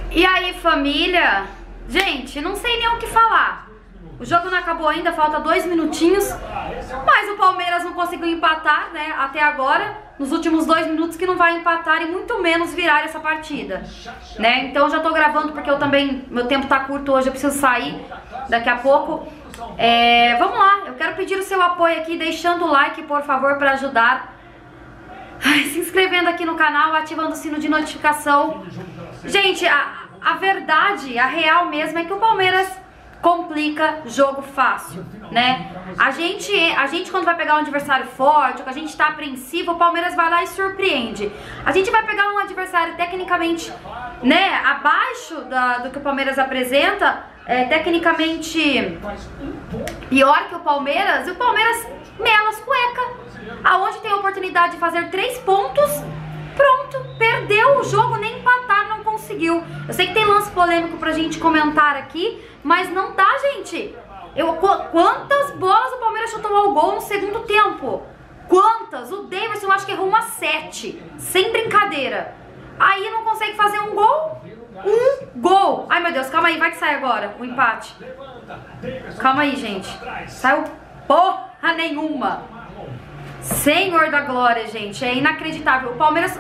E aí, família? Gente, não sei nem o que falar. O jogo não acabou ainda, falta 2 minutinhos. Mas o Palmeiras não conseguiu empatar, né, até agora. Nos últimos 2 minutos que não vai empatar e muito menos virar essa partida, né? Então eu já tô gravando porque eu também, meu tempo tá curto hoje, eu preciso sair daqui a pouco. Vamos lá, eu quero pedir o seu apoio aqui, deixando o like, por favor, para ajudar. Se inscrevendo aqui no canal, ativando o sino de notificação. Gente, a verdade, a real mesmo é que o Palmeiras complica jogo fácil, né? A gente quando vai pegar um adversário forte, ou que a gente tá apreensivo, o Palmeiras vai lá e surpreende. A gente vai pegar um adversário tecnicamente, né, abaixo do que o Palmeiras apresenta, tecnicamente pior que o Palmeiras, e o Palmeiras mela as cuecas. Aonde tem a oportunidade de fazer 3 pontos, pronto, perdeu o jogo, nem empatar não conseguiu. Eu sei que tem lance polêmico pra gente comentar aqui, mas não dá, gente. Quantas bolas o Palmeiras chutou ao gol no segundo tempo? Quantas? O Davidson eu acho que errou umas 7, sem brincadeira. Aí não consegue fazer um gol? Um gol! Ai meu Deus, calma aí, vai que sai agora o empate. Calma aí, gente. Saiu porra nenhuma. Senhor da glória, gente, é inacreditável. O Palmeiras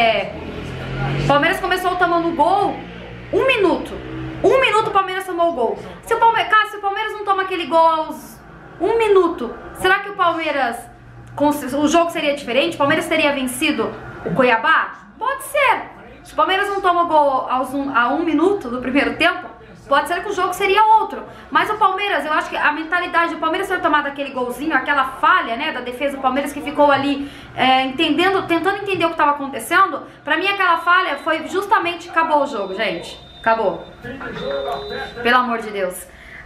começou tomando gol 1 minuto. 1 minuto o Palmeiras tomou o gol. Se o Palmeiras não toma aquele gol aos 1 minuto, será que o jogo seria diferente? O Palmeiras teria vencido o Cuiabá? Pode ser. Se o Palmeiras não toma o gol a 1 minuto do primeiro tempo, pode ser que o jogo seria outro. Mas o Palmeiras, eu acho que a mentalidade do Palmeiras ter tomado aquele golzinho, aquela falha, né, da defesa do Palmeiras que ficou ali tentando entender o que estava acontecendo, pra mim aquela falha foi justamente, acabou o jogo, gente. Acabou. Pelo amor de Deus.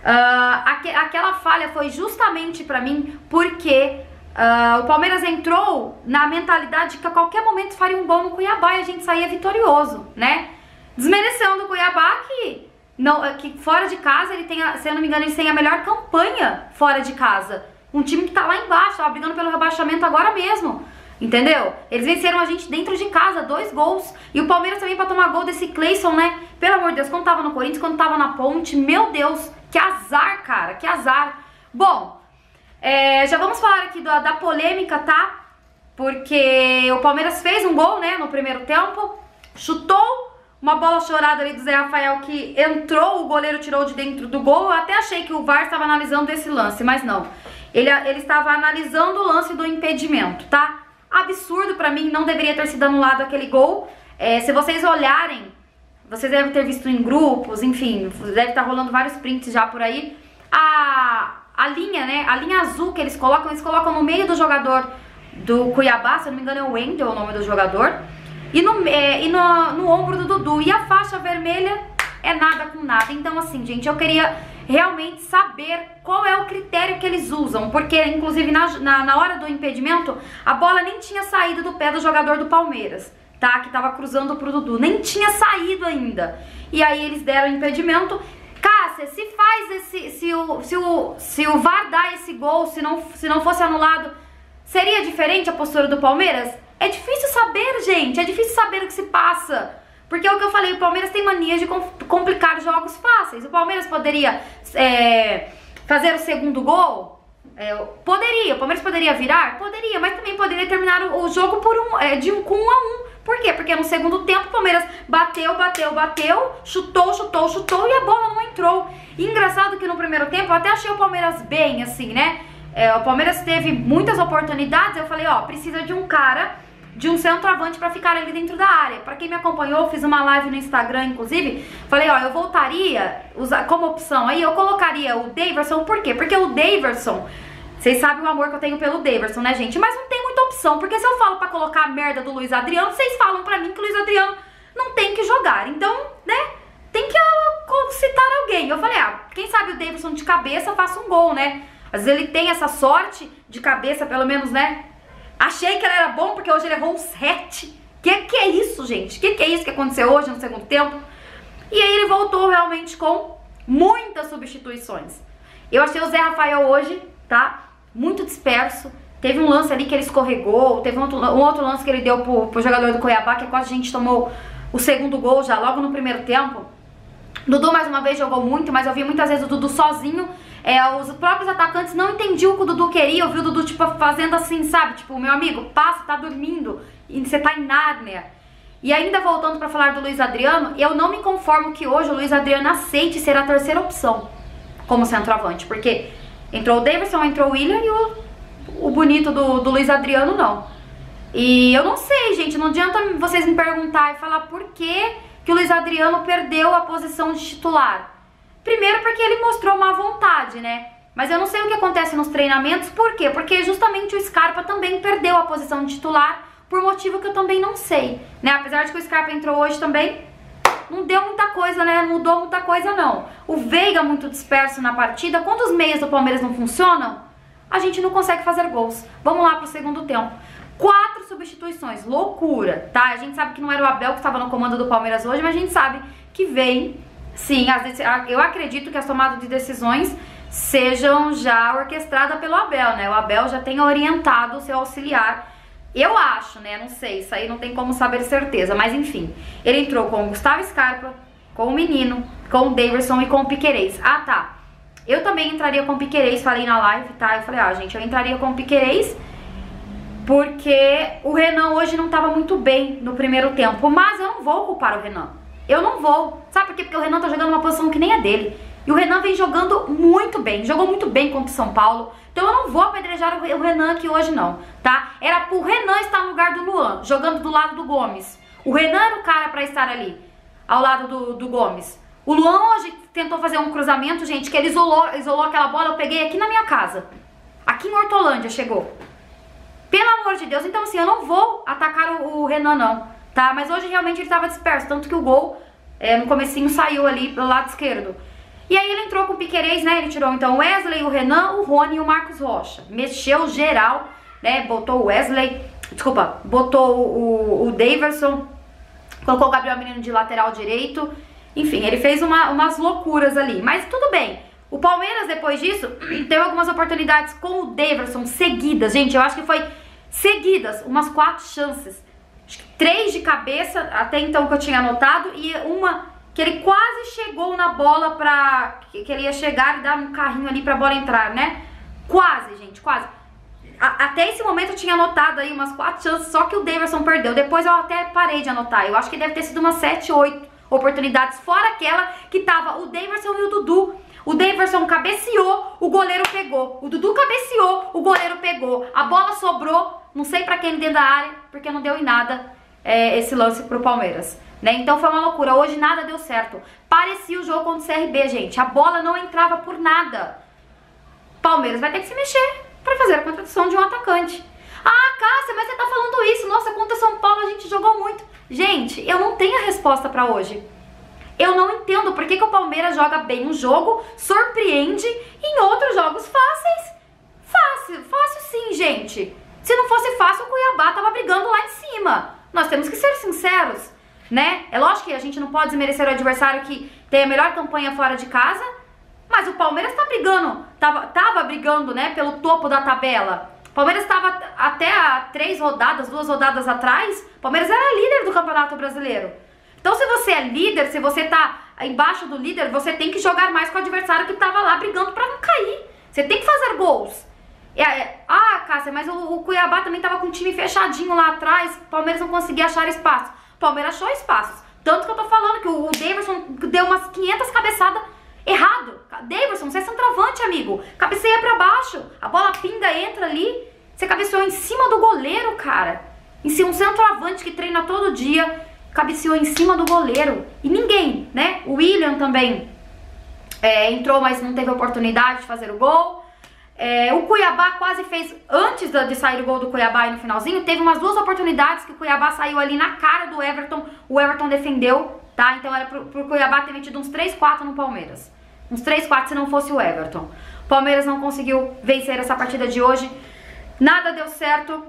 Aquela falha foi justamente pra mim porque o Palmeiras entrou na mentalidade de que a qualquer momento faria um gol no Cuiabá e a gente saía vitorioso, né? Desmerecendo o Cuiabá que fora de casa ele tem, se eu não me engano, ele tem a melhor campanha fora de casa. Um time que tá lá embaixo, tava brigando pelo rebaixamento agora mesmo. Entendeu? Eles venceram a gente dentro de casa, 2 gols. E o Palmeiras também pra tomar gol desse Cleison, né? Pelo amor de Deus, quando tava no Corinthians, quando tava na Ponte, meu Deus, que azar, cara, que azar. Bom, já vamos falar aqui da polêmica, tá? Porque o Palmeiras fez um gol, né, no primeiro tempo, chutou uma bola chorada ali do Zé Rafael que entrou, o goleiro tirou de dentro do gol. Eu até achei que o VAR estava analisando esse lance, mas não. Ele estava analisando o lance do impedimento, tá? Absurdo pra mim, não deveria ter sido anulado aquele gol. Se vocês olharem, vocês devem ter visto em grupos, enfim, deve estar rolando vários prints já por aí. A linha, né, a linha azul que eles colocam no meio do jogador do Cuiabá, se eu não me engano é o Wendel o nome do jogador. E no ombro do Dudu. E a faixa vermelha é nada com nada. Então assim, gente, eu queria realmente saber qual é o critério que eles usam. Porque, inclusive, na hora do impedimento, a bola nem tinha saído do pé do jogador do Palmeiras, tá? Que tava cruzando pro Dudu. Nem tinha saído ainda. E aí eles deram impedimento. Cássia, se o VAR dá esse gol, se não fosse anulado, seria diferente a postura do Palmeiras? É difícil saber, gente, é difícil saber o que se passa. Porque é o que eu falei, o Palmeiras tem mania de complicar jogos fáceis. O Palmeiras poderia fazer o segundo gol? Poderia. O Palmeiras poderia virar? Poderia, mas também poderia terminar o jogo com 1 a 1. Por quê? Porque no segundo tempo o Palmeiras bateu, chutou e a bola não entrou. E engraçado que no primeiro tempo eu até achei o Palmeiras bem, assim, né? O Palmeiras teve muitas oportunidades, eu falei, ó, precisa de um cara, de um centroavante pra ficar ali dentro da área. Pra quem me acompanhou, eu fiz uma live no Instagram, inclusive, falei, ó, eu voltaria como opção, aí eu colocaria o Davidson, por quê? Porque o Davidson, vocês sabem o amor que eu tenho pelo Davidson, né, gente? Mas não tem muita opção, porque se eu falo pra colocar a merda do Luiz Adriano, vocês falam pra mim que o Luiz Adriano não tem que jogar. Então, né, tem que citar alguém. Eu falei, quem sabe o Davidson de cabeça faça um gol, né? Às vezes ele tem essa sorte de cabeça, pelo menos, né? Achei que ele era bom porque hoje ele errou um 7. Que é isso, gente? Que é isso que aconteceu hoje no segundo tempo? E aí ele voltou realmente com muitas substituições. Eu achei o Zé Rafael hoje, tá? Muito disperso. Teve um lance ali que ele escorregou, teve um outro lance que ele deu pro jogador do Cuiabá, que quase a gente tomou o segundo gol já logo no primeiro tempo. Dudu mais uma vez jogou muito, mas eu vi muitas vezes o Dudu sozinho. Os próprios atacantes não entendiam o que o Dudu queria. Eu vi o Dudu, tipo, fazendo assim, sabe? Tipo, meu amigo, passa, tá dormindo, e você tá em Nárnia. E ainda voltando pra falar do Luiz Adriano, eu não me conformo que hoje o Luiz Adriano aceite ser a terceira opção como centroavante. Porque entrou o Daverson, entrou o William e o bonito do Luiz Adriano não. E eu não sei, gente, não adianta vocês me perguntar e falar por que o Luiz Adriano perdeu a posição de titular. Primeiro porque ele mostrou má vontade, né? Mas eu não sei o que acontece nos treinamentos. Por quê? Porque justamente o Scarpa também perdeu a posição de titular por motivo que eu também não sei, né? Apesar de que o Scarpa entrou hoje também, não deu muita coisa, né? Não mudou muita coisa, não. O Veiga muito disperso na partida. Quando os meias do Palmeiras não funcionam, a gente não consegue fazer gols. Vamos lá pro segundo tempo. 4 substituições, loucura, tá? A gente sabe que não era o Abel que estava no comando do Palmeiras hoje, mas a gente sabe que vem, sim, eu acredito que as tomadas de decisões sejam já orquestradas pelo Abel, né? O Abel já tem orientado o seu auxiliar, eu acho, né? Não sei, isso aí não tem como saber certeza, mas enfim. Ele entrou com o Gustavo Scarpa, com o Menino, com o Daverson e com o Piquerez. Ah, tá. Eu também entraria com o Piquerez, falei na live, tá? Eu falei, gente, eu entraria com o Piquerez porque o Renan hoje não estava muito bem no primeiro tempo. Mas eu não vou culpar o Renan. Eu não vou. Sabe por quê? Porque o Renan tá jogando uma posição que nem é dele. E o Renan vem jogando muito bem. Jogou muito bem contra o São Paulo. Então eu não vou apedrejar o Renan aqui hoje não, tá? Era pro Renan estar no lugar do Luan, jogando do lado do Gomes. O Renan era o cara pra estar ali, ao lado do Gomes. O Luan hoje tentou fazer um cruzamento, gente, que ele isolou aquela bola. Eu peguei aqui na minha casa. Aqui em Hortolândia chegou. Pelo amor de Deus, então assim, eu não vou atacar o Renan não, tá? Mas hoje realmente ele estava disperso, tanto que o gol no comecinho saiu ali pelo lado esquerdo. E aí ele entrou com o Piquerez, né? Ele tirou então o Wesley, o Renan, o Rony e o Marcos Rocha. Mexeu geral, né? Botou o Wesley, desculpa, botou o Daverson, colocou o Gabriel Menino de lateral direito. Enfim, ele fez umas loucuras ali, mas tudo bem. O Palmeiras, depois disso, teve algumas oportunidades com o Daverson seguidas. Gente, eu acho que foi seguidas, umas 4 chances. Acho que 3 de cabeça, até então que eu tinha anotado, e uma que ele quase chegou na bola pra... que ele ia chegar e dar um carrinho ali pra bola entrar, né? Quase, gente, quase. Até esse momento eu tinha anotado aí umas 4 chances, só que o Daverson perdeu. Depois eu até parei de anotar. Eu acho que deve ter sido umas 7, 8 oportunidades, fora aquela que tava o Daverson e o Dudu. O Daverson cabeceou, o goleiro pegou. O Dudu cabeceou, o goleiro pegou. A bola sobrou, não sei pra quem dentro da área, porque não deu em nada esse lance pro Palmeiras, né? Então foi uma loucura. Hoje nada deu certo. Parecia o jogo contra o CRB, gente. A bola não entrava por nada. Palmeiras vai ter que se mexer pra fazer a contratação de um atacante. Ah, Cássia, mas você tá falando isso. Nossa, contra São Paulo a gente jogou muito. Gente, eu não tenho a resposta pra hoje. Eu não entendo por que o Palmeiras joga bem um jogo, surpreende, e em outros jogos fáceis. Fácil sim, gente. Se não fosse fácil, o Cuiabá tava brigando lá em cima. Nós temos que ser sinceros, né? É lógico que a gente não pode desmerecer o adversário que tem a melhor campanha fora de casa, mas o Palmeiras tá brigando, tava brigando, né, pelo topo da tabela. O Palmeiras estava até há 2 rodadas atrás, o Palmeiras era líder do Campeonato Brasileiro. Então se você é líder, se você tá embaixo do líder, você tem que jogar mais com o adversário que tava lá brigando pra não cair. Você tem que fazer gols. Cássia, mas o Cuiabá também tava com um time fechadinho lá atrás, o Palmeiras não conseguia achar espaço. O Palmeiras achou espaços. Tanto que eu tô falando que o Daverson deu umas 500 cabeçadas errado. Daverson, você é centroavante, amigo. Cabeceia pra baixo, a bola pinga, entra ali. Você cabeceou em cima do goleiro, cara. Em cima, um centroavante que treina todo dia cabeceou em cima do goleiro. E ninguém, né? O William também entrou, mas não teve oportunidade de fazer o gol. O Cuiabá quase fez, antes de sair o gol do Cuiabá e no finalzinho, teve umas 2 oportunidades que o Cuiabá saiu ali na cara do Everton. O Everton defendeu, tá? Então era pro Cuiabá ter metido uns 3, 4 no Palmeiras. Uns 3, 4 se não fosse o Everton. O Palmeiras não conseguiu vencer essa partida de hoje. Nada deu certo.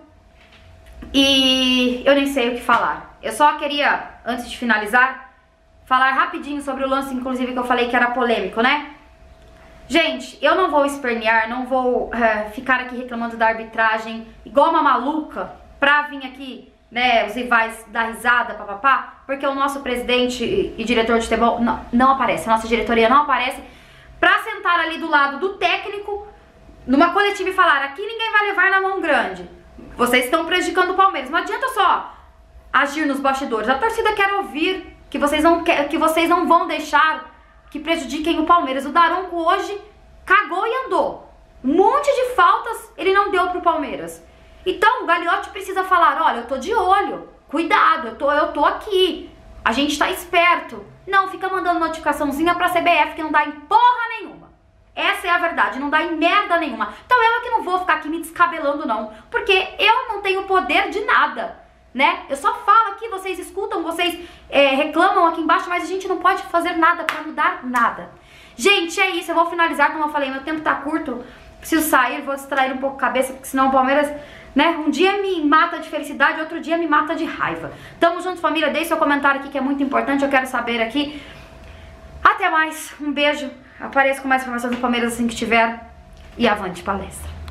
E eu nem sei o que falar. Eu só queria, antes de finalizar, falar rapidinho sobre o lance, inclusive, que eu falei que era polêmico, né? Gente, eu não vou espernear, não vou ficar aqui reclamando da arbitragem igual uma maluca pra vir aqui né, os rivais dar risada, papapá, porque o nosso presidente e diretor de futebol não aparece, a nossa diretoria não aparece pra sentar ali do lado do técnico, numa coletiva e falar, aqui ninguém vai levar na mão grande. Vocês estão prejudicando o Palmeiras. Não adianta só agir nos bastidores. A torcida quer ouvir que vocês não vão deixar que prejudiquem o Palmeiras. O Daronco hoje cagou e andou. Um monte de faltas ele não deu pro Palmeiras. Então o Gagliotti precisa falar, olha, eu tô de olho, cuidado, eu tô aqui, a gente tá esperto. Não, fica mandando notificaçãozinha pra CBF que não dá em porra nenhuma. Essa é a verdade, não dá em merda nenhuma. Então eu que não vou ficar aqui me descabelando não, porque eu não tenho poder de nada, né? Eu só falo aqui, vocês escutam, vocês reclamam aqui embaixo, mas a gente não pode fazer nada pra mudar nada. Gente, é isso, eu vou finalizar, como eu falei, meu tempo tá curto, preciso sair, vou distrair um pouco a cabeça, porque senão o Palmeiras, né, um dia me mata de felicidade, outro dia me mata de raiva. Tamo junto, família, deixe seu comentário aqui que é muito importante, eu quero saber aqui. Até mais, um beijo, apareço com mais informações do Palmeiras assim que tiver e avante palestra.